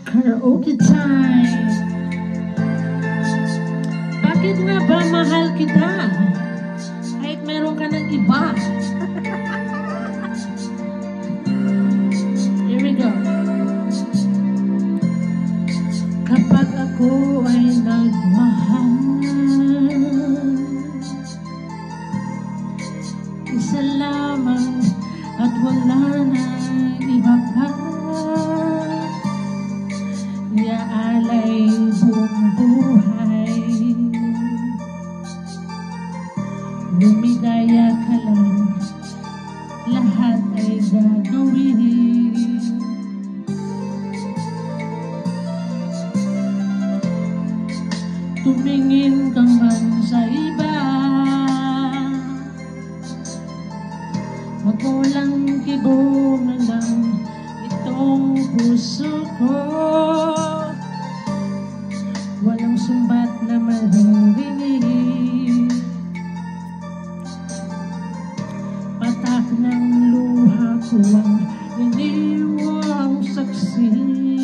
Karaoke time! Bakit nga ba mahal kita? Kahit meron ka ng iba. Here we go. Kapag ako ay nagmahal, isa lamang at wala na iba pa. Iaalay buong buhay, lumigaya ka lang, lahat ay gagawin. Tumingin ka man sa iba, magulang kibong na lang itong puso ko. Walang sumbat na maririnig, patak ng luha ko ang iniwang saksi.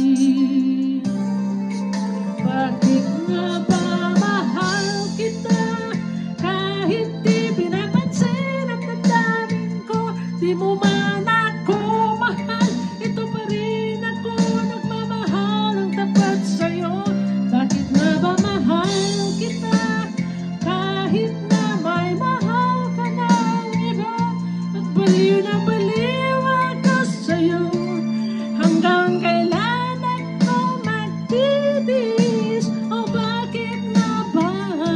Bakit nga ba mahal kita? Kahit di pinapansin at nadamin ko, di mo man ako mahal, ito pa rin ako nagmamahal ang tapat sa'yo. Bakit nga ba mahal kita? Kahit na may mahal ka ng iba, at baliw na baliw ako sa'yo. Hanggang kailan ako magtitiis? O bakit nga ba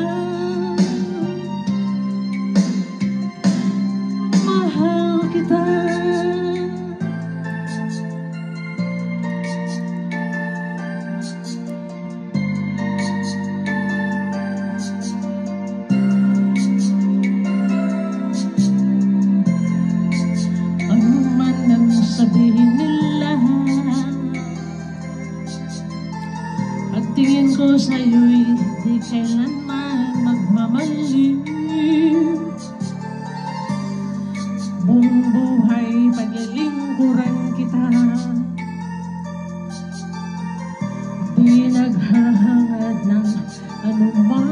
mahal kita? Sabihin nila, at tingin ko sa'yo'y di kailanman magmamaliw. Buong buhay paglilingkuran kita, di naghahangad ng anumang